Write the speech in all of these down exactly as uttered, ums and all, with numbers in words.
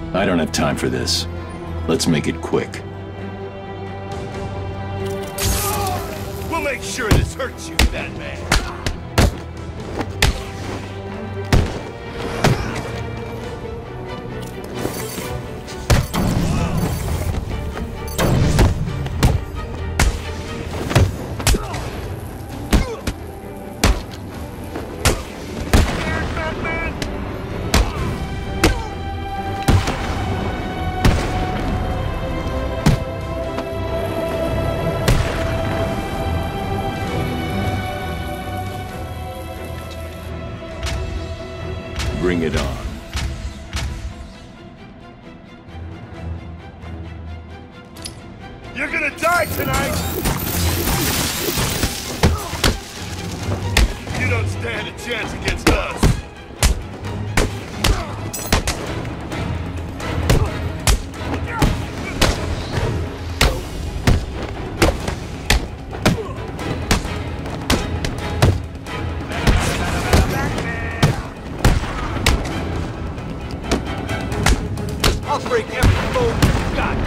I don't have time for this. Let's make it quick. We'll make sure this hurts you, Batman. Bring it on. You're gonna die tonight! You don't stand a chance against us! I'll break every bone you've got!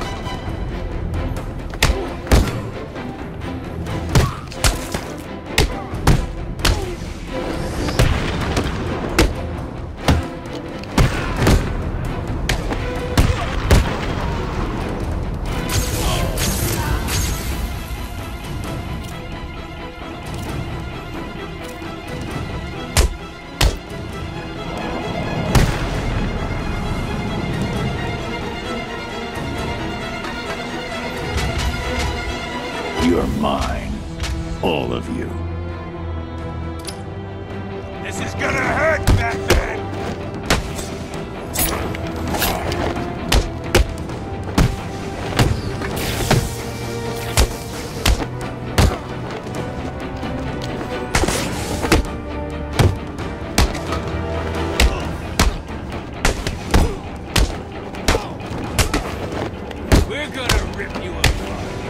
You're mine. All of you. This is gonna hurt, Batman! We're gonna rip you apart.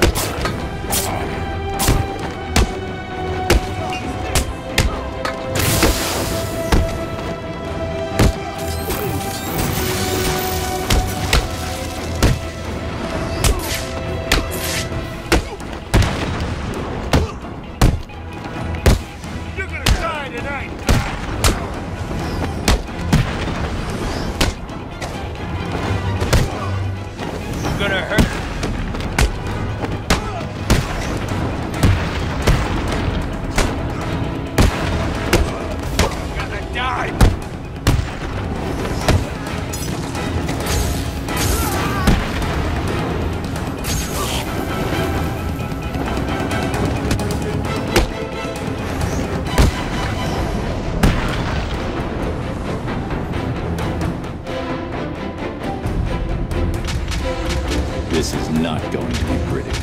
You're gonna die tonight! You're gonna hurt. Die! This is not going to be pretty.